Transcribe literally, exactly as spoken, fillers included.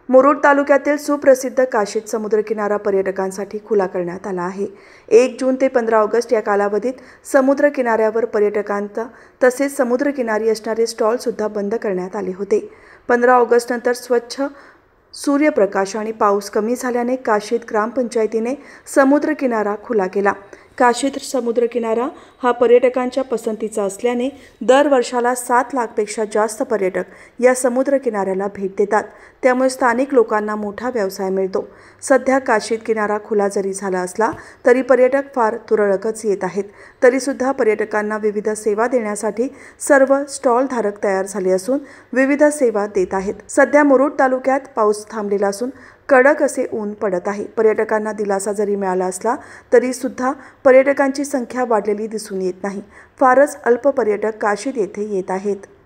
मुरुड तालुक्यातील सुप्रसिद्ध काशीद समुद्रकिनारा पर्यटकांसाठी खुला करण्यात आला आहे। एक जून ते पंधरा ऑगस्ट या कालावधीत समुद्र किनाऱ्यावर पर्यटकांचा तसेच समुद्रकिनारी असणारे स्टॉल सुद्धा बंद करण्यात आले होते। पंधरा ऑगस्ट नंतर स्वच्छ सूर्यप्रकाश आणि पाऊस कमी झाल्याने काशीद ग्रामपंचायतीने समुद्रकिनारा खुला केला। काशीद समुद्रकिनारा हा पर्यटकांच्या पसंतीचा असल्याने दर वर्षाला सात लाखपेक्षा जास्त पर्यटक या समुद्रकिनाऱ्याला भेट देतात। त्यामुळे स्थानिक लोकांना मोठा व्यवसाय मिळतो। सध्या काशीद किनारा खुला जरी झाला असला तरी पर्यटक फार तुरळकच येत आहेत। तरी सुद्धा पर्यटकांना विविध सेवा देण्यासाठी सर्व स्टॉल धारक तयार झाले असून विविध सेवा देत आहेत। सध्या मुरुड तालुक्यात पाऊस थांबलेला असून कडक असे ऊन पडत आहे। पर्यटकांना दिलासा जरी मिळाला असला तरी सुद्धा पर्यटकांची संख्या वाढलेली दिसून येत नाही। फारच अल्प पर्यटक काशीद येथे येत आहेत।